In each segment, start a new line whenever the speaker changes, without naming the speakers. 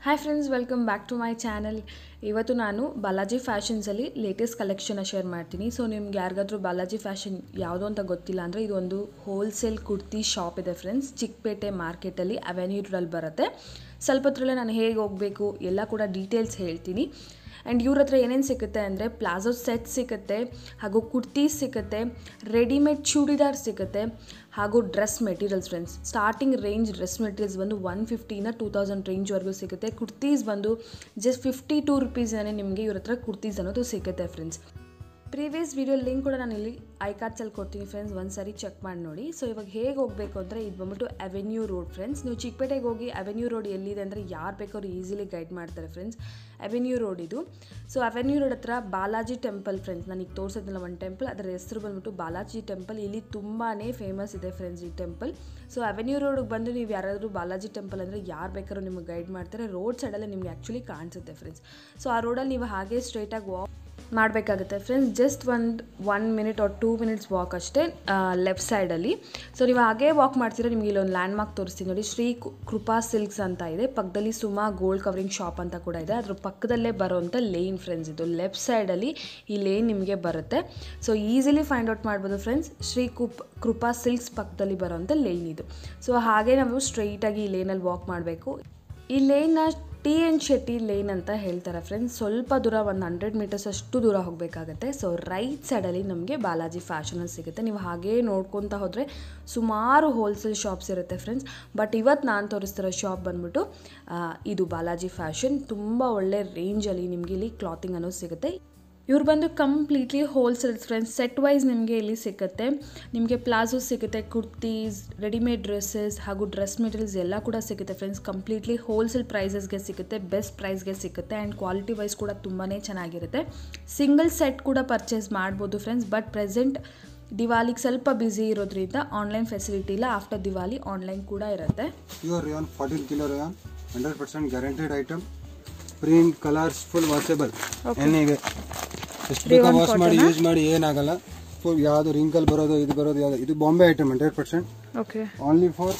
Hi friends, welcome back to my channel. ಇವತ್ತು ನಾನು ಬಾಲಾಜಿ ಫ್ಯಾಷನ್ಸಲ್ಲಿ ಲೇಟೆಸ್ಟ್ ಕಲೆಕ್ಷನ್ನ ಶೇರ್ ಮಾಡ್ತೀನಿ. ಸೊ ನಿಮ್ಗೆ ಯಾರಿಗಾದ್ರೂ ಬಾಲಾಜಿ ಫ್ಯಾಷನ್ ಯಾವುದು ಅಂತ ಗೊತ್ತಿಲ್ಲ ಅಂದರೆ ಇದು ಒಂದು ಹೋಲ್ಸೇಲ್ ಕುರ್ತಿ ಶಾಪ್ ಇದೆ ಫ್ರೆಂಡ್ಸ್. ಚಿಕ್ಕಪೇಟೆ ಮಾರ್ಕೆಟಲ್ಲಿ ಅವೆನ್ಯೂ ರೋಡಲ್ಲಿ ಬರುತ್ತೆ. ಸ್ವಲ್ಪ ಹೊತ್ತರಲ್ಲೇ ನಾನು ಹೇಗೆ ಹೋಗಬೇಕು ಎಲ್ಲ ಕೂಡ ಡೀಟೇಲ್ಸ್ ಹೇಳ್ತೀನಿ. ಆ್ಯಂಡ್ ಇವ್ರ ಹತ್ರ ಏನೇನು ಸಿಗುತ್ತೆ ಅಂದರೆ ಪ್ಲಾಜೋ ಸೆಟ್ ಸಿಗುತ್ತೆ, ಹಾಗೂ ಕುರ್ತೀಸ್ ಸಿಗುತ್ತೆ, ರೆಡಿಮೇಡ್ ಚೂಡಿದಾರ್ ಸಿಗುತ್ತೆ, ಹಾಗೂ dress materials friends. Starting range dress materials ಬಂದು 150 2000 ರೇಂಜ್ವರೆಗೂ ಸಿಗುತ್ತೆ. ಕುರ್ತೀಸ್ ಬಂದು ಜಸ್ಟ್ 52 ರುಪೀಸೇ ನಿಮಗೆ ಇವ್ರ ಹತ್ರ ಕುರ್ತೀಸ್ ಅನ್ನೋದು ಸಿಗುತ್ತೆ ಫ್ರೆಂಡ್ಸ್. ಪ್ರೀವಿಯಸ್ ವೀಡಿಯೋ ಲಿಂಕ್ ಕೂಡ ನಾನು ಇಲ್ಲಿ ಐಕಾರ್ಡ್ಸಲ್ಲಿ ಕೊಡ್ತೀನಿ ಫ್ರೆಂಡ್ಸ್, ಒಂದು ಸಾರಿ ಚೆಕ್ ಮಾಡಿ ನೋಡಿ. ಸೊ ಇವಾಗ ಹೇಗೆ ಹೋಗಬೇಕು ಅಂದರೆ ಇದು ಬಂದ್ಬಿಟ್ಟು ಅವೆನ್ಯೂ ರೋಡ್ ಫ್ರೆಂಡ್ಸ್. ನೀವು ಚಿಕ್ಕಪೇಟೆಗೆ ಹೋಗಿ ಅವೆನ್ಯೂ ರೋಡ್ ಎಲ್ಲಿದೆ ಅಂದರೆ ಯಾರು ಬೇಕಾದ್ರೂ ಈಸಿಲಿ ಗೈಡ್ ಮಾಡ್ತಾರೆ ಫ್ರೆಂಡ್ಸ್. ಅವೆನ್ಯೂ ರೋಡ್ ಇದು. ಸೊ ಅವೆನ್ಯೂ ರೋಡ್ ಹತ್ರ ಬಾಲಾಜಿ ಟೆಂಪಲ್ ಫ್ರೆಂಡ್ಸ್, ನನಗೆ ತೋರಿಸೋದಿಲ್ಲ ಒಂದು ಟೆಂಪಲ್, ಅದರ ಹೆಸರು ಬಂದ್ಬಿಟ್ಟು ಬಾಲಾಜಿ ಟೆಂಪಲ್. ಇಲ್ಲಿ ತುಂಬಾ ಫೇಮಸ್ ಇದೆ ಫ್ರೆಂಡ್ಸ್ ಈ ಟೆಂಪಲ್. ಸೊ ಅವೆನ್ಯೂ ರೋಡ್ಗೆ ಬಂದು ನೀವು ಯಾರಾದರೂ ಬಾಲಾಜಿ ಟೆಂಪಲ್ ಅಂದರೆ ಯಾರು ಬೇಕಾದ್ರೂ ನಿಮಗೆ ಗೈಡ್ ಮಾಡ್ತಾರೆ. ರೋಡ್ ಸೈಡಲ್ಲೇ ನಿಮಗೆ ಆ್ಯಕ್ಚುಲಿ ಕಾಣಿಸುತ್ತೆ ಫ್ರೆಂಡ್ಸ್. ಸೊ ಆ ರೋಡಲ್ಲಿ ನೀವು ಹಾಗೆ ಸ್ಟ್ರೈಟಾಗಿ ವಾಕ್ ಮಾಡಬೇಕಾಗುತ್ತೆ friends. Just 1 minute or 2 minutes walk ಅಷ್ಟೇ ಲೆಫ್ಟ್ ಸೈಡಲ್ಲಿ. ಸೊ ನೀವು ಹಾಗೇ ವಾಕ್ ಮಾಡ್ತೀರಾ, ನಿಮಗೆ ಇಲ್ಲೊಂದು ಲ್ಯಾಂಡ್ ಮಾರ್ಕ್ ತೋರಿಸ್ತೀನಿ ನೋಡಿ, ಶ್ರೀ ಕೃಪಾ ಸಿಲ್ಕ್ಸ್ ಅಂತ ಇದೆ. ಪಕ್ಕದಲ್ಲಿ ಸುಮಾ ಗೋಲ್ಡ್ ಕವರಿಂಗ್ ಶಾಪ್ ಅಂತ ಕೂಡ ಇದೆ. ಅದ್ರ ಪಕ್ಕದಲ್ಲೇ ಬರೋವಂಥ ಲೇನ್ ಫ್ರೆಂಡ್ಸ್. ಇದು ಲೆಫ್ಟ್ ಸೈಡಲ್ಲಿ ಈ ಲೇನ್ ನಿಮಗೆ ಬರುತ್ತೆ. ಸೊ ಈಸಿಲಿ ಫೈಂಡ್ ಔಟ್ ಮಾಡ್ಬೋದು ಫ್ರೆಂಡ್ಸ್. ಶ್ರೀ ಕೃಪಾ ಸಿಲ್ಕ್ಸ್ ಪಕ್ಕದಲ್ಲಿ ಬರೋವಂಥ ಲೇನ್ ಇದು. ಸೊ ಹಾಗೆ ನಾವು ಸ್ಟ್ರೈಟಾಗಿ ಈ ಲೇನಲ್ಲಿ ವಾಕ್ ಮಾಡಬೇಕು. ಈ ಲೇನ್ನ ಟಿ.ಎನ್. ಶೆಟ್ಟಿ ಲೇನ್ ಅಂತ ಹೇಳ್ತಾರೆ ಫ್ರೆಂಡ್ಸ್. ಸ್ವಲ್ಪ ದೂರ ಒಂದು 100 ಮೀಟರ್ಸ್ ಅಷ್ಟು ದೂರ ಹೋಗಬೇಕಾಗತ್ತೆ. ಸೊ ರೈಟ್ ಸೈಡಲ್ಲಿ ನಮಗೆ ಬಾಲಾಜಿ ಫ್ಯಾಷನಲ್ಲಿ ಸಿಗುತ್ತೆ. ನೀವು ಹಾಗೇ ನೋಡ್ಕೊತಾ ಹೋದರೆ ಸುಮಾರು ಹೋಲ್ಸೇಲ್ ಶಾಪ್ಸ್ ಇರುತ್ತೆ ಫ್ರೆಂಡ್ಸ್. ಬಟ್ ಇವತ್ತು ನಾನು ತೋರಿಸ್ತಿರೋ ಶಾಪ್ ಬಂದ್ಬಿಟ್ಟು ಇದು ಬಾಲಾಜಿ ಫ್ಯಾಷನ್. ತುಂಬ ಒಳ್ಳೆ ರೇಂಜಲ್ಲಿ ನಿಮಗೆ ಇಲ್ಲಿ ಕ್ಲಾತಿಂಗ್ ಅನ್ನೋದು ಸಿಗುತ್ತೆ. ಇವ್ರು ಬಂದು completely wholesales friends. Set wise ನಿಮಗೆ ಇಲ್ಲಿ ಸಿಗುತ್ತೆ. ನಿಮಗೆ ಪ್ಲಾಜೋ ಸಿಗುತ್ತೆ, ಕುರ್ತೀಸ್, ರೆಡಿಮೇಡ್ ಡ್ರೆಸ್ಸಸ್ ಹಾಗೂ ಡ್ರೆಸ್ ಮೆಟೀರಿಯಲ್ಸ್ ಎಲ್ಲ ಕೂಡ ಸಿಗುತ್ತೆ ಫ್ರೆಂಡ್ಸ್. ಕಂಪ್ಲೀಟ್ಲಿ ಹೋಲ್ಸೇಲ್ ಪ್ರೈಸಸ್ಗೆ ಸಿಗುತ್ತೆ, ಬೆಸ್ಟ್ ಪ್ರೈಸ್ಗೆ ಸಿಗುತ್ತೆ. ಆ್ಯಂಡ್ ಕ್ವಾಲಿಟಿ ವೈಸ್ ಕೂಡ ತುಂಬಾ ಚೆನ್ನಾಗಿರುತ್ತೆ. ಸಿಂಗಲ್ ಸೆಟ್ ಕೂಡ ಪರ್ಚೇಸ್ ಮಾಡ್ಬೋದು ಫ್ರೆಂಡ್ಸ್. ಬಟ್ ಪ್ರೆಸೆಂಟ್ ದಿವಾಲಿಗೆ ಸ್ವಲ್ಪ ಬ್ಯುಸಿ ಇರೋದ್ರಿಂದ ಆನ್ಲೈನ್ ಫೆಸಿಲಿಟಿ ಇಲ್ಲ. ಆಫ್ಟರ್ ದಿವಾಲಿ ಆನ್ಲೈನ್ ಕೂಡ ಇರುತ್ತೆ.
Pure rayon 14 kilo rayon 100% guaranteed item. Print colours full washable. ಏನಿಗೆ ಎಷ್ಟು ಬೇಕಾ ವಾಶ್ ಮಾಡಿ ಯೂಸ್ ಮಾಡಿ ಏನಾಗಲ್ಲ. ಫುಲ್ ಯಾವುದು ರಿಂಕಲ್ ಬರೋದು ಇದು ಬರೋದು ಯಾವುದು. ಇದು Bombay item 100%. Okay. Only for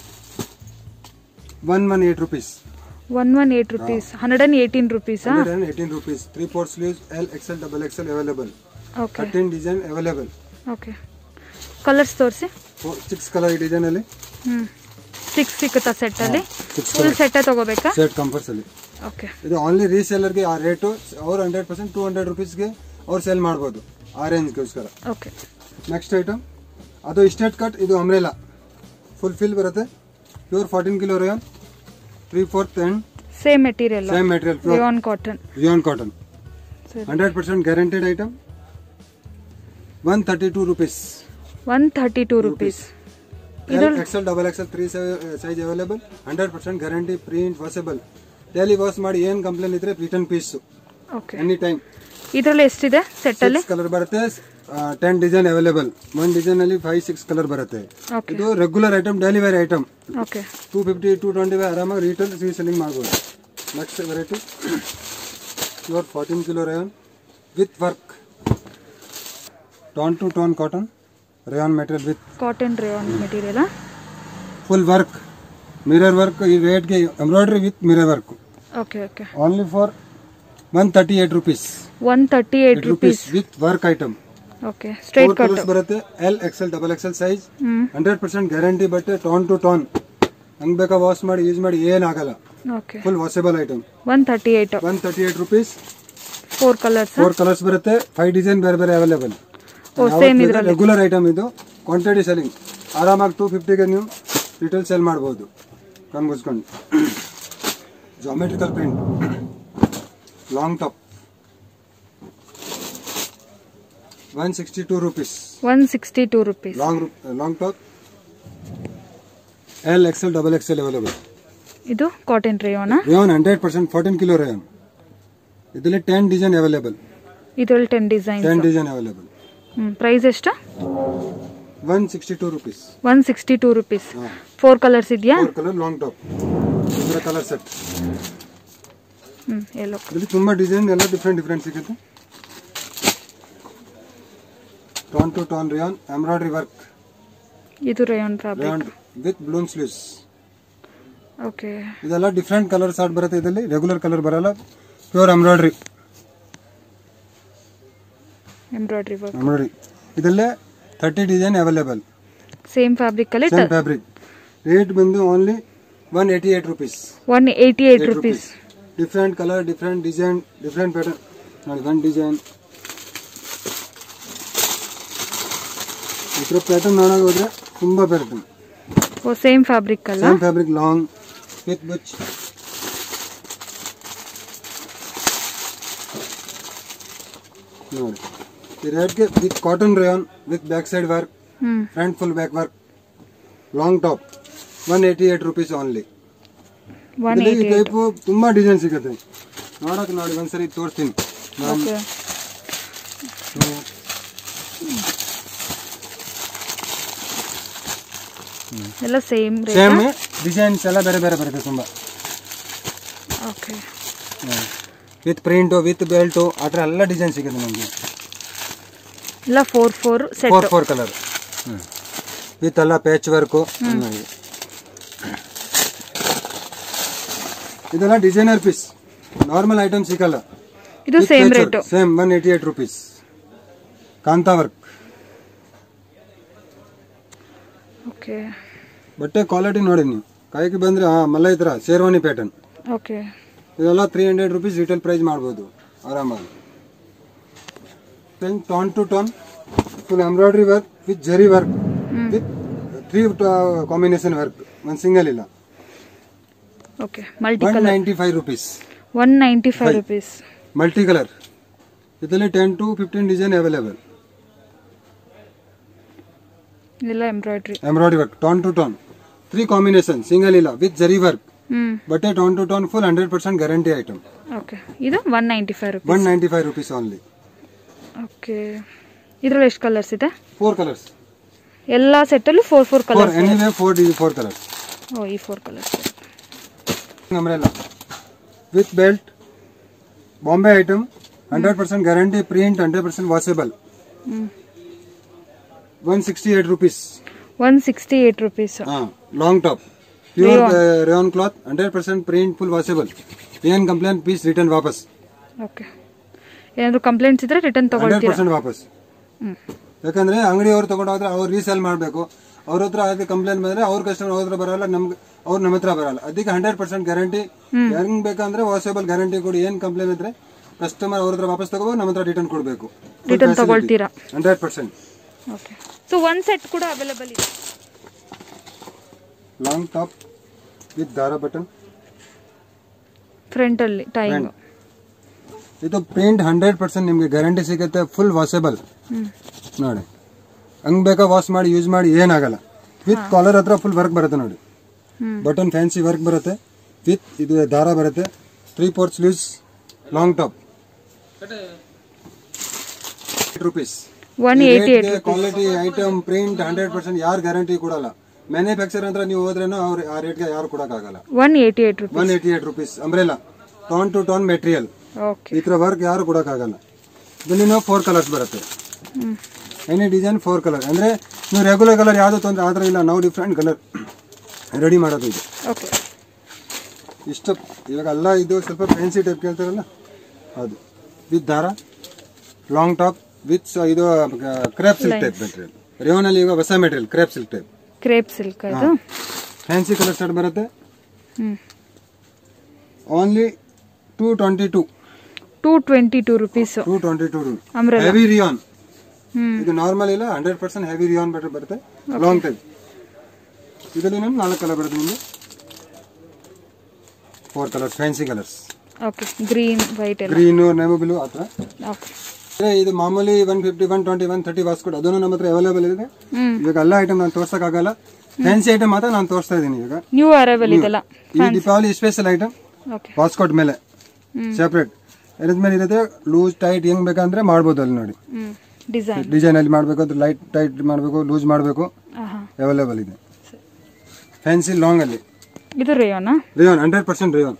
118 rupees.
118 rupees. 118 rupees.
118 rupees. 3/4 sleeves, L, XL, XXL available. Okay. 13 design available.
Okay. Colors ತೋರಿಸಿ.
6 ಕಲರ್ ಡಿಸೈನ್ ಅಲ್ಲಿ.
6 ಸಿಕ್ಕುತ್ತಾ ಸೆಟ್ ಅಲ್ಲಿ? ಫುಲ್ ಸೆಟ್ ತಗೋಬೇಕಾ?
Set compulsory. ಓಕೆ. ಇದು ಓನ್ಲಿ ರೀಸೇಲರ್ ಗೆ ಆ ರೇಟ್ ಅವರು 100% 200 rupees ಗೆ ಅವ್ರು ಸೇಲ್ ಮಾಡಬಹುದು. ಆ ರೇಂಜ್ ಗೋಸ್ಕರ. ಓಕೆ. ನೆಕ್ಸ್ಟ್ ಐಟಮ್ ಅದು ಸ್ಟ್ರೇಟ್ ಕಟ್. ಇದು ಅಂಬ್ರೆಲಾ ಫುಲ್ ಫಿಲ್ ಬರುತ್ತೆ. Pure 14 kilo rayon 3/4 and
same material. Rayon cotton.
100% guaranteed item. 132 rupees.
132 rupees.
L, XL, XXL 3 size available. 100% guarantee. Print washable. Daily wash ಮಾಡಿ ಏನು complaint ಇದ್ರೆ return piece. Okay. Any time. ಇದರಲ್ಲಿ ಎಷ್ಟಿದೆ set ಅಲ್ಲಿ? 6 colour ಬರುತ್ತೆ. 10 design available. ಒಂದು design ಅಲ್ಲಿ 5-6 colour ಬರುತ್ತೆ. ಇದು regular item, daily wear item. Okay. 250 220 ಆರಾಮಾಗಿ ರಿಟೇಲ್ ರೀಸೆಲ್ಲಿಂಗ್ ಮಾಡಬಹುದು. Next variety pure 14 kilo rayon with work. Tone to tone cotton rayon material with
cotton rayon material.
Full work, mirror work. ಈ rate ಗೆ embroidery with mirror work. Okay okay. Only for 138 rupees. 138 rupees with work item. Okay. Straight cut ಬರುತ್ತೆ. L, XL, XXL size. 100% guarantee. ಬಟ್ಟೆ tone to tone. ಹಂಗ್ ಬೇಕಾ wash ಮಾಡಿ use ಮಾಡಿ ಏನಾಗಲ್ಲ. Okay. Full washable item. 138 rupees. 4 colours ಬರುತ್ತೆ. 5 design ಬೇರೆ ಬೇರೆ available. Regular item ಇದು. Quantity selling. ಆರಾಮಾಗಿ 250 ಗೆ ನೀವು ರಿಟೇಲ್ ಸೇಲ್ ಮಾಡಬಹುದು. ಕಣ್ಮುಚ್ಕೊಂಡು. Geometrical print long top 162 rupees. 162 rupees. Long top. L, XL, XXL available. ಇದು cotton rayon. Rayon 100% 14 kilo rayon. ಇದರಲ್ಲಿ 10 ಡಿಸೈನ್ ಅವೈಲೇಬಲ್. ಇದರಲ್ಲಿ 10 ಡಿಸೈನ್ ಅವೈಲೇಬಲ್. ಪ್ರೈಸ್ ಎಷ್ಟು? 162 rupees. 162 rupees. 4 ಕಲರ್ಸ್ ಇದೆಯಾ? 4 ಕಲರ್ ಲಾಂಗ್ ಟಾಪ್. ಇದರ ಕಲರ್ ಸೆಟ್. ಎಲ್ಲೋ. ಇಲ್ಲಿ ತುಂಬಾ ಡಿಸೈನ್ ಎಲ್ಲ ಡಿಫರೆಂಟ್ ಸಿಗುತ್ತೆ. Tone to tone rayon embroidery work. ಇದು rayon fabric with bloom sleeves.
Okay.
ಇದೆಲ್ಲ ಡಿಫ್ರೆಂಟ್ ಕಲರ್ ಶಾರ್ಟ್ ಬರುತ್ತೆ. ಇದರಲ್ಲಿ ರೆಗ್ಯುಲರ್ ಕಲರ್ ಬರಲ್ಲ, ಪ್ಯೂರ್ ಎಂಬ್ರಾಯ್ಡ್ರಿ. ಎಂಬ್ರಾಯ್ಡ್ರಿ ಇದಲ್ಲೇ 30 ಡಿಸೈನ್ ಅವೈಲೇಬಲ್.
ಸೇಮ್ ಫ್ಯಾಬ್ರಿಕ್ ಅಲ್ಲಿ.
Same fabric. ರೇಟ್ ಬಂದು only 188 rupees.
188 rupees.
Different colour, different design, different pattern. ನೋಡಿ ಒಂದು ಡಿಸೈನ್ ಇದ್ರ ಪ್ಯಾಟರ್ನ್ ನೋಡೋಕೆ ಹೋದ್ರೆ ತುಂಬಾ ಪ್ಯಾಟರ್ನ್.
ಓ ಸೇಮ್ ಫ್ಯಾಬ್ರಿಕ್ ಅಲ್ಲ.
ಸೇಮ್ ಫ್ಯಾಬ್ರಿಕ್ ಲಾಂಗ್ ವಿತ್ ಬುಚ್. ನೋಡಿ ಈ ರೇಟ್ಗೆ with cotton rayon with back side work, front full back work, long top 188 rupees only. ಈ ಟೈಪ್ ತುಂಬಾ ಡಿಸೈನ್ ಸಿಗುತ್ತೆ ನೋಡಕ್. ನೋಡಿ ಒಂದ್ಸರಿ ತೋರಿಸ್ತೀನಿ.
ಎಲ್ಲ ಸೇಮ್
ಡಿಸೈನ್ಸ್ ಎಲ್ಲ ಬೇರೆ ಬೇರೆ ಬರುತ್ತೆ ತುಂಬಾ.
Okay.
With print with belt ಆ ಥರ ಎಲ್ಲ ಡಿಸೈನ್ ಸಿಗುತ್ತೆ ನಮಗೆ.
ಎಲ್ಲ 4 ಸೆಟ್,
4 ಕಲರ್ ವಿತ್ ಎಲ್ಲ ಪ್ಯಾಚ್ ವರ್ಕ್. ಇದೆಲ್ಲ ಡಿಸೈನರ್ ಪೀಸ್, ನಾರ್ಮಲ್ ಐಟಮ್ ಸಿಗಲ್ಲ.
ಇದು same rate,
same 188 rupees. Kantha work.
Okay.
ಬಟ್ಟೆ ಕ್ವಾಲಿಟಿ ನೋಡಿ ನೀವು, ಕೈಗೆ ಬಂದ್ರೆ ಮಲ್ಲೈ ತರ ಶೇರ್ವಾನಿ ಪ್ಯಾಟರ್ನ್.
ಓಕೆ.
ಇದೆಲ್ಲ 300 rupees ರಿಟೇಲ್ ಪ್ರೈಸ್ ಮಾಡಬಹುದು ಆರಾಮಾಗಿ. Tone to tone full embroidery work with zari work with 3 combination work, ಒಂದು ಸಿಂಗಲ್ ಇಲ್ಲ.
Okay. Multi colour
195 rupees.
195 rupees.
Multi colour ಇದರಲ್ಲಿ 10 to 15 ಡಿಸೈನ್ ಅವೈಲೇಬಲ್.
ಇದೆಲ್ಲ embroidery
work, tone to tone 3 combination, single ಇಲ್ಲ, with zari work. ಬಟ್ಟೆ tone to tone full 100% guarantee item.
Okay. ಇದು 195 rupees.
195 rupees only.
Okay. ಇದರಲ್ಲಿ ಎಷ್ಟು colours ಇದೆ?
4 colours.
ಎಲ್ಲ set ಅಲ್ಲೂ 4 ಕಲರ್ಸ್.
Anyway 4 colours.
ಓ ಈ 4 colours.
Umbrella with belt, Bombay item, 100% guarantee, print 100% washable. 168 rupees.
168 rupees.
Long top pure rayon cloth, 100% print, full washable. ಏನ್ complaint piece return ವಾಪಸ್.
Okay. ಏನಾದ್ರು complaints ಇದ್ರೆ ರಿಟರ್ನ್ ತಗೊಳ್ತೀರಾ?
100% ವಾಪಸ್. ಯಾಕಂದ್ರೆ ಅಂಗಡಿಯವರು ತಗೊಂಡೋದ್ರೆ ಅವ್ರು ರೀಸೇಲ್ ಮಾಡಬೇಕು. ಅವ್ರ ಹತ್ರ ಅದಕ್ಕೆ ಕಂಪ್ಲೇಂಟ್ ಬಂದ್ರೆ ಅವ್ರ ಕಸ್ಟಮರ್ ಅವ್ರ ಹತ್ರ ಬರಲ್ಲ, ನಮ್ಗೆ ಅವ್ರು ನಮ್ಮ ಹತ್ರ ಬರಲ್ಲ. ಅದಕ್ಕೆ 100% ಗ್ಯಾರಂಟಿ. ಹೆಂಗ್ ಬೇಕಂದ್ರೆ ವಾಷೇಬಲ್ ಗ್ಯಾರಂಟಿ ಕೊಡಿ. ಏನ್ ಕಂಪ್ಲೇಂಟ್ ಇದ್ರೆ ಕಸ್ಟಮರ್ ಅವ್ರ ಹತ್ರ ವಾಪಸ್ ತಗೋಬೇಕು, ನಮ್ಮ ಹತ್ರ ರಿಟರ್ನ್ ಕೊಡಬೇಕು.
ರಿಟರ್ನ್ ತಗೊಳ್ತೀರಾ?
100%.
ಓಕೆ. ಸೊ ಒಂದು ಸೆಟ್ ಕೂಡ ಅವೈಲೇಬಲ್ ಇದೆ.
ಲಾಂಗ್ ಟಾಪ್ ವಿತ್ ದಾರ ಬಟನ್,
ಫ್ರಂಟ್ ಅಲ್ಲಿ ಟೈಯಿಂಗ್.
ಇದು ಪ್ರಿಂಟ್ 100% ನಿಮ್ಗೆ ಗ್ಯಾರಂಟಿ ಸಿಗುತ್ತೆ, ಫುಲ್ ವಾಷೇಬಲ್. ನೋಡಿ ಹಂಗ್ ಬೇಕಾ ವಾಶ್ ಮಾಡಿ ಯೂಸ್ ಮಾಡಿ ಏನಾಗಲ್ಲ. ವಿತ್ ಕಾಲರ್ ಹತ್ರ ಫುಲ್ ವರ್ಕ್ ಬರುತ್ತೆ ನೋಡಿ. ಬಟನ್ ಫ್ಯಾನ್ಸಿ ವರ್ಕ್ ಬರುತ್ತೆ, ವಿತ್ ಇದು ದಾರ ಬರುತ್ತೆ, 3/4 sleeves, long top. 188 rupees. Quality item, print 100%. ಯಾರು ಗ್ಯಾರಂಟಿ ಕೊಡಲ್ಲ. ಮ್ಯಾನುಫ್ಯಾಕ್ಚರ್ ಅಂತ ನೀವು ಹೋದ್ರೇನು ಅವ್ರು ಆ ರೇಟ್ಗೆ ಯಾರು ಕೊಡಕ್ಕಾಗಲ್ಲ. 188 rupees. Umbrella tone to tone material, ಈ ತರ ವರ್ಕ್ ಯಾರು ಕೊಡಕ್ಕಾಗಲ್ಲ. ಇದರಲ್ಲಿ 4 ಕಲರ್ಸ್ ಬರುತ್ತೆ. Any design 4 colour. ಅಂದ್ರೆ ನೀವು ರೆಗ್ಯುಲರ್ ಕಲರ್ ಯಾವ್ದು ತೊಂದ್ರೆ ಆದ್ರೆ ಇಲ್ಲ, ನಾವು ಡಿಫ್ರೆಂಟ್ ಕಲರ್ ರೆಡಿ ಮಾಡೋದು ಇದು. ಇಷ್ಟ ಇವಾಗ ಎಲ್ಲ ಇದು ಸ್ವಲ್ಪ ಫ್ಯಾನ್ಸಿ ಟೈಪ್ ಕೇಳ್ತಾರಲ್ಲ ಅದು. ವಿತ್ ದಾರ, ಲಾಂಗ್ ಟಾಪ್ ವಿತ್ ಇದು crepe silk type material. Rayon ಅಲ್ಲಿ ಈಗ ಹೊಸ material crepe silk type. Fancy colour start ಬರುತ್ತೆ. Only 222
rupees.
222. Heavy rayon. ಇದು ನಾರ್ಮಲ್ ಇಲ್ಲ, 100% ಹೆವಿ ರೇಯಾನ್ ಬರುತ್ತೆ, ಲಾಂಗ್ ಟೈಪ್. ಇದರಲ್ಲಿ 4 ಕಲರ್ ಬರುತ್ತೆ ನಿಮಗೆ. 4 colours, fancy colours.
Okay. Green, white,
green, navy blue ಆತರ.
ಓಕೆ.
ಇದು ಮಾಮೂಲಿ 150, 120, 130 ವಾಸ್ಕೋಟ್ ಅದನ್ನು ನಮ್ಮ ಹತ್ರ ಅವೈಲೇಬಲ್ ಇದೆ. ಇವಾಗ ಎಲ್ಲ ಐಟಮ್ ನಾನು ತೋರ್ಸಕ್ ಆಗಲ್ಲ. ಫ್ಯಾನ್ಸಿ ಐಟಮ್ ಮಾತ್ರ ನಾನು ತೋರಿಸ್ತಾ ಇದೀನಿ. ಈಗ
ನ್ಯೂ ಅರೈವಲ್ ಇದೆಲ್ಲ.
ಈ ದೀಪಾವಳಿ ಸ್ಪೆಷಲ್ ಐಟಮ್. ವಾಸ್ಕೋಟ್ ಮೇಲೆ ಸೆಪರೇಟ್ ಮೇಲೆ ಇರುತ್ತೆ. ಲೂಸ್ ಟೈಟ್ ಹೆಂಗ್ ಬೇಕಂದ್ರೆ ಮಾಡ್ಬೋದು ಅಲ್ಲಿ ನೋಡಿ. ಡಿಸೈನ್ ಅಲ್ಲಿ ಮಾಡ್ಬೇಕು ಅಂದ್ರೆ ಲೈಟ್ ಟೈಟ್ ಮಾಡಬೇಕು, ಲೂಸ್ ಮಾಡಬೇಕು, ಅವೈಲೇಬಲ್ ಇದೆ. ಫ್ಯಾನ್ಸಿ ಲಾಂಗ್ ಅಲ್ಲಿ
ಇದು ರೇಯಾನ್
100% ರೇಯಾನ್.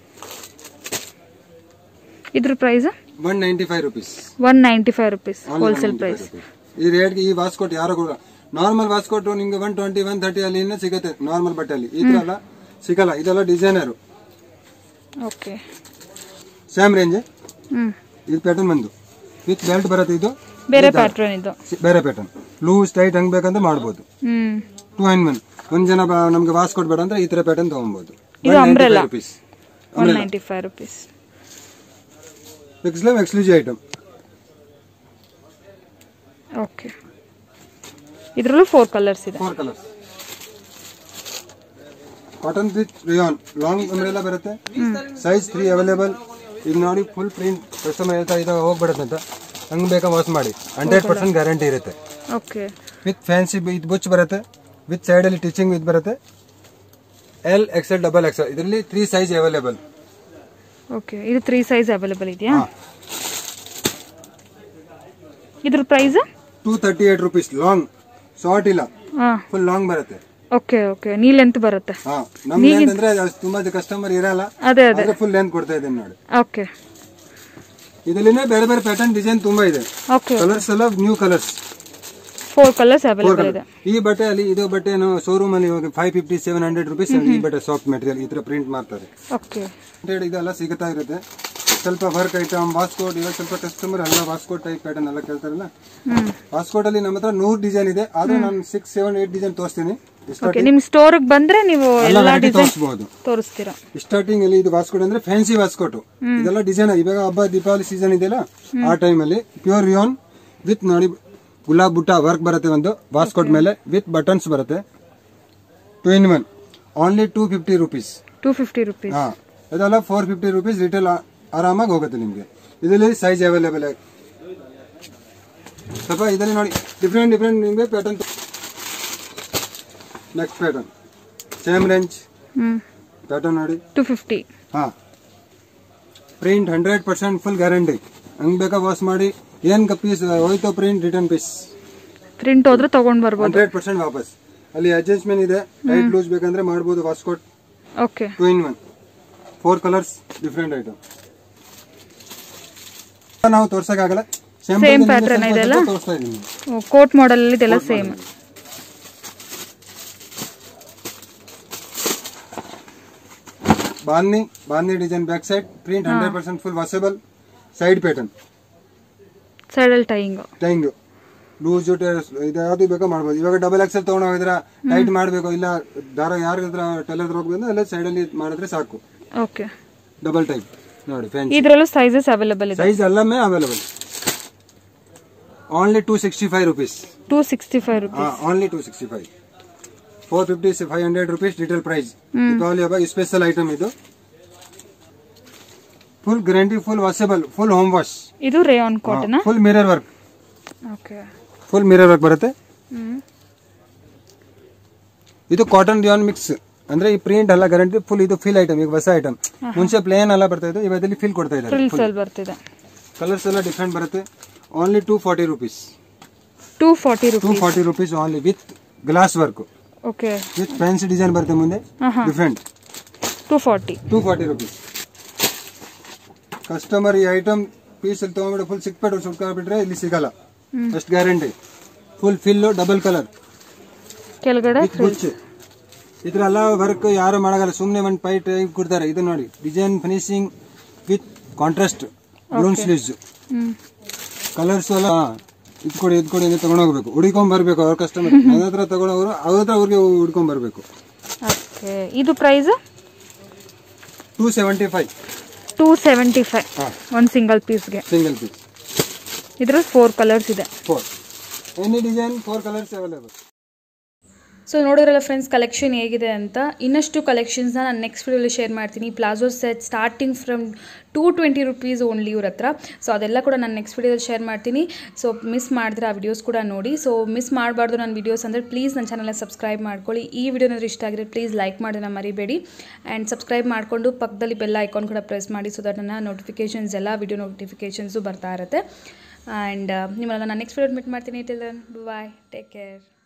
ಇದ್ರ price
195 rupees.
195 rupees wholesale price.
ಈ ರೇಟ್ಗೆ ಈ ವಾಸ್ಕೋಟ್ ಯಾರು ಕೂಡ ನಾರ್ಮಲ್ ವಾಸ್ಕೋಟ್ ನಿಮ್ಗೆ 120, 130 ಅಲ್ಲಿ ಸಿಗುತ್ತೆ ನಾರ್ಮಲ್ ಬಟ್ಟೆಯಲ್ಲಿ. ಈ ತರ ಅಲ್ಲ, ಸಿಗಲ್ಲ, ಇದೆಲ್ಲ ಡಿಸೈನರು.
Okay,
same range. ಇದು ಪ್ಯಾಟರ್ನ್ ಬಂದು ವಿತ್ ಬೆಲ್ಟ್ ಬರುತ್ತೆ. ಇದು
ಬೇರೆ ಪ್ಯಾಟರ್ನ್, ಇದು
ಬೇರೆ ಪ್ಯಾಟರ್ನ್. ಲೂಸ್ ಟೈಟ್ ಹಂಗ್ ಬೇಕಂದ್ರೆ ಮಾಡ್ಬೋದು. 2 in 1. ಒಂದ್ ಜನ ನಮ್ಗೆ ವಾಸ್ ಕೊಡ್ಬೇಡ ಅಂದ್ರೆ ಈ ತರ ಪ್ಯಾಟರ್ನ್ ತಗೊಬಹುದು.
ಇದು umbrella, 195 rupees.
Exclusive item.
Okay, ಇದರಲ್ಲೂ 4 ಕಲರ್ಸ್ ಇದೆ.
4 colours. Cotton with rayon long umbrella ಬರುತ್ತೆ. Size 3 available. ಈಗ ನೋಡಿ ಫುಲ್ ಪ್ರಿಂಟ್. ಕಸ್ಟಮರ್ ಹೇಳ್ತಾ ಇದು ಹೋಗ್ಬಿಡುತ್ತೆ ಅಂತ, ಹಂಗ್ ಬೇಕಾ ವಾಶ್ ಮಾಡಿ. 100% ಗ್ಯಾರಂಟಿ ಇರುತ್ತೆ.
ಓಕೆ,
ವಿತ್ ಫ್ಯಾನ್ಸಿ ಇದು ಬುಚ್ ಬರುತ್ತೆ. ವಿತ್ ಸೈಡ್ ಅಲ್ಲಿ ಟೀಚಿಂಗ್ ವಿತ್ ಬರುತ್ತೆ. L, XL, XXL. ಇದರಲ್ಲಿ 3 ಸೈಜ್ ಅವೈಲೇಬಲ್.
ಓಕೆ, ಇದು 3 ಸೈಜ್ ಅವೈಲೇಬಲ್ ಇದೆಯಾ? ಇದ್ರ ಪ್ರೈಸ್
238 rupees. ಲಾಂಗ್, ಶಾರ್ಟ್ ಇಲ್ಲ, ಫುಲ್ ಲಾಂಗ್ ಬರುತ್ತೆ.
ಓಕೆ ಓಕೆ, ನೀ ಲೆಂತ್ ಬರುತ್ತೆ.
ನಮ್ ಲೆಂತ್ ಅಂದ್ರೆ ತುಂಬಾ ಕಸ್ಟಮರ್ ಇರಲ್ಲ,
ಅದೇ ಅದೇ
ಫುಲ್ ಲೆಂತ್ ಕೊಡ್ತಾ ಇದ್ದೇನೆ ನೋಡಿ.
ಓಕೆ,
ಇದರಲ್ಲಿ ಬೇರೆ ಬೇರೆ ಪ್ಯಾಟರ್ನ್ ಡಿಸೈನ್ ತುಂಬಾ ಇದೆ.
ಓಕೆ,
ಕಲರ್ಸ್ ಎಲ್ಲ ನ್ಯೂ ಕಲರ್ಸ್.
4 ಕಲರ್ಸ್ ಅವೈಲೇಬಲ್ ಇದೆ.
ಈ ಬಟ್ಟೆ ಅಲ್ಲಿ ಇದು ಬಟ್ಟೆ ಶೋರೂಮ್ ಅಲ್ಲಿ 550-700 rupees. ಈ ಬಟ್ಟೆ ಸಾಫ್ಟ್ ಮೆಟೀರಿಯಲ್ ಈ ತರ ಪ್ರಿಂಟ್ ಮಾಡ್ತಾರೆ.
ಓಕೆ,
ಇದೆಲ್ಲ ಸಿಗುತ್ತಾ ಇರುತ್ತೆ. ಸ್ವಲ್ಪ ವರ್ಕ್ ಐಟಮ್, ವಾಸ್ಕೋಟ್. ಇವಾಗ ಸ್ವಲ್ಪ ಕಸ್ಟಮರ್ ಎಲ್ಲ ವಾಸ್ಕೋಟ್ ಟೈಪ್ ಪ್ಯಾಟರ್ನ್ ಎಲ್ಲ ಕೇಳ್ತಾರಲ್ಲ. ವಾಸ್ಕೋಟ್ ಅಲ್ಲಿ ನಮ್ಮ ಹತ್ರ 100 ಡಿಸೈನ್ ಇದೆ. ಆದ್ರೆ ನಾನು 6, 7, 8 ಡಿಸೈನ್ ತೋರಿಸ್ತೀನಿ.
ನಿಮ್ ಸ್ಟೋರ್ ಬಂದ್ರೆ ನೀವು ಎಲ್ಲಾ ಡಿಸೈನ್ ತೋರಿಸ್ತೀರಾ.
ಸ್ಟಾರ್ಟಿಂಗ್ ಅಲ್ಲಿ ಇದು ವಾಸ್ಕೋಟ್ ಅಂದ್ರೆ ಫ್ಯಾನ್ಸಿ ವಾಸ್ಕೋಟ್. ಇದೆಲ್ಲ ಡಿಸೈನ್ ಇವಾಗ ಹಬ್ಬ ದೀಪಾವಳಿ ಸೀಸನ್ ಇದೆಯಲ್ಲ, ಆ ಟೈಮ್ ಅಲ್ಲಿ ಪ್ಯೂರ್ ರಿಯಾನ್ ವಿತ್ ನೋಡಿ ಗುಲಾಬ್ ಬುಟ್ಟ ವರ್ಕ್ ಬರುತ್ತೆ. ಒಂದು ವಾಸ್ಕೋಟ್ ಮೇಲೆ ವಿತ್ ಬಟನ್ಸ್ ಬರುತ್ತೆ. 2 in 1. Only 250 rupees. 250 rupees. ಇದೆಲ್ಲ 450 rupees. ರಿಟೇಲ್ ಆರಾಮಾಗಿ ಹೋಗುತ್ತೆ ನಿಮ್ಗೆ. ಇದರಲ್ಲಿ ಸೈಜ್ ಅವೈಲೇಬಲ್. ಸ್ವಲ್ಪ ಇದರಲ್ಲಿ ನೋಡಿ ಡಿಫ್ರೆಂಟ್ ನಿಮ್ಗೆ pattern. Next pattern same range pattern ನೋಡಿ 250. Print 100% full guarantee. ಹಂಗ್ ಬೇಕಾ ವಾಶ್ ಮಾಡಿ. ಏನ್ ಪೀಸ್ ಹೋಯ್ತು ಪ್ರಿಂಟ್, ರಿಟರ್ನ್ ಪೀಸ್. ಪ್ರಿಂಟ್ ಹೋದ್ರೆ ತಗೊಂಡ್ ಬರ್ಬೋದು. 100% ವಾಪಸ್. ಅಲ್ಲಿ ಅಡ್ಜಸ್ಟ್ಮೆಂಟ್ ಇದೆ. ಟೈಟ್ ಲೂಸ್ ಬೇಕಂದ್ರೆ ಮಾಡಬಹುದು. Waistcoat. Okay, 2 in 1. 4 colours, different item. ನಾವು ತೋರ್ಸಕ್ಕಾಗಲ್ಲ. ಸೇಮ್ ಪ್ಯಾಟರ್ನ್ ಇದೆಲ್ಲ ತೋರಿಸ್ತಾ ಇದೀನಿ. ಕೋಟ್ ಮಾಡೆಲ್ ಅಲ್ಲಿ ಇದೆಲ್ಲ ಸೇಮ್. ಬಾಂಧಿ design back side print 100% full washable. Side pattern, side ಅಲ್ಲಿ ಟೈಯಿಂಗ್ ಲೂಸ್ ಇದು ಯಾವ್ದು ಬೇಕೋ ಮಾಡ್ಬೋದು. ಇವಾಗ XXL ತಗೊಂಡು ಹೋಗಿದ್ರ ಟೈಟ್ ಮಾಡ್ಬೇಕು, ಇಲ್ಲ ದಾರ ಯಾರ ಟೈಲರ್ ಹೋಗ್ಬೇಕು ಎಲ್ಲ ಸೈಡ್ ಅಲ್ಲಿ ಮಾಡಿದ್ರೆ ಸಾಕು. ಓಕೆ, ಡಬಲ್ ಟೈಪ್ ನೋಡಿ. ಇದರಲ್ಲೂ ಸೈಜಸ್ ಅವೈಲೇಬಲ್ ಇದೆ. ಸೈಜ್ ಎಲ್ಲமே available. Only 265 rupees. 265 rupees. Only 265. 450, 500 rupees retail price. Deepavali ಹಬ್ಬ ಸ್ಪೆಷಲ್ ಐಟಮ್ ಇದು. Full guarantee, full washable, full home wash. ಇದು rayon cotton. Full mirror work. Okay, full mirror work ಬರುತ್ತೆ. ಇದು cotton rayon mix ಅಂದ್ರೆ ಈ print ಎಲ್ಲ guarantee full. ಇದು fill item, ಈಗ ಹೊಸ ಐಟಮ್. ಮುಂಚೆ ಪ್ಲೇನ್ ಎಲ್ಲ ಬರ್ತಾ ಇದೆ, ಇವತ್ತಲ್ಲಿ ಫಿಲ್ ಕೊಡ್ತಾ ಇದ್ದಾರೆ. ಕಲರ್ಸ್ ಎಲ್ಲ ಡಿಫ್ರೆಂಟ್ ಬರುತ್ತೆ. Only 240 rupees. 240 rupees only with glass work. Okay, with fancy design ಬರುತ್ತೆ ಮುಂದೆ ಡಿಫ್ರೆಂಟ್. 240 rupees. ಕಸ್ಟಮರ್ ಈ ಐಟಮ್ ಪೀಸ್ ಅಲ್ಲಿ ತಗೊಂಡ್ಬಿಟ್ಟು ಫುಲ್ ಸಿಕ್ಬಿಟ್ರೆ ಇಲ್ಲಿ ಸಿಗಲ್ಲ. ಅಷ್ಟು ಗ್ಯಾರಂಟಿ. ಫುಲ್ ಫಿಲ್, ಡಬಲ್ ಕಲರ್ ಕೆಳಗಡೆ. ಇದ್ರೆಲ್ಲ ವರ್ಕ್ ಯಾರು ಮಾಡಲ್ಲ, ಸುಮ್ನೆ ಒಂದ್ ಪೈಟ್ ಕೊಡ್ತಾರೆ. ಇದು ನೋಡಿ design finishing with contrast balloon sleeves. Colours ಎಲ್ಲ ಇದ್ಕೊಡಿ ಅಂತ ತಗೊಂಡ್ ಹೋಗ್ಬೇಕು. ಹುಡ್ಕೊಂಡ್ ಬರ್ಬೇಕು ಅವ್ರ ಕಸ್ಟಮರ್. ನನ್ನ ಹತ್ರ ತಗೊಂಡವ್ರು ಅವ್ರ ಹತ್ರ ಅವ್ರಿಗೆ ಹುಡ್ಕೊಂಡ್ ಬರ್ಬೇಕು. ಇದು ಪ್ರೈಸ್ 275. 275 ಒಂದು ಸಿಂಗಲ್ ಪೀಸ್ಗೆ. ಇದ್ರಲ್ಲಿ 4 ಕಲರ್ಸ್ ಇದೆ. 4 any design, 4 colours available.
So ನೋಡಿದ್ರಲ್ಲ ಫ್ರೆಂಡ್ಸ್ ಕಲೆಕ್ಷನ್ ಹೇಗಿದೆ ಅಂತ. ಇನ್ನಷ್ಟು ಕಲೆಕ್ಷನ್ಸ್ನ ನಾನು ನೆಕ್ಸ್ಟ್ ವಿಡಿಯೋಲಿ ಶೇರ್ ಮಾಡ್ತೀನಿ. Palazzo set starting from 220 rupees only ಇವ್ರ ಹತ್ರ. ಸೊ ಅದೆಲ್ಲ ಕೂಡ ನಾನು ನೆಕ್ಸ್ಟ್ ವಿಡಿಯೋದಲ್ಲಿ ಶೇರ್ ಮಾಡ್ತೀನಿ. ಸೊ ಮಿಸ್ ಮಾಡಿದ್ರೆ ಆ ವಿಡಿಯೋಸ್ ಕೂಡ ನೋಡಿ. ಸೊ ಮಿಸ್ ಮಾಡಬಾರ್ದು ನನ್ನ ವಿಡಿಯೋಸ್ ಅಂದರೆ ಪ್ಲೀಸ್ ನನ್ನ ಚಾನಲ್ನ ಸಬ್ಸ್ಕ್ರೈಬ್ ಮಾಡ್ಕೊಳ್ಳಿ. ಈ ವಿಡಿಯೋನಾದ್ರೂ ಇಷ್ಟ ಆಗಿದ್ರೆ ಪ್ಲೀಸ್ ಲೈಕ್ ಮಾಡೋದನ್ನ ಮರಿಬೇಡಿ. ಆ್ಯಂಡ್ ಸಬ್ಸ್ಕ್ರೈಬ್ ಮಾಡಿಕೊಂಡು ಪಕ್ಕದಲ್ಲಿ ಬೆಲ್ ಐಕಾನ್ ಕೂಡ ಪ್ರೆಸ್ ಮಾಡಿ. ಸೊ ದಟ್ ನನ್ನ ನೋಟಿಫಿಕೇಷನ್ಸ್ ಎಲ್ಲ ವಿಡಿಯೋ ನೋಟಿಫಿಕೇಷನ್ಸು ಬರ್ತಾ ಇರುತ್ತೆ. ಆ್ಯಂಡ್ ನಿಮ್ಮನ್ನ ನಾನು ನೆಕ್ಸ್ಟ್ ವಿಡಿಯೋ ಮೀಟ್ ಮಾಡ್ತೀನಿ. Till then bye, take care.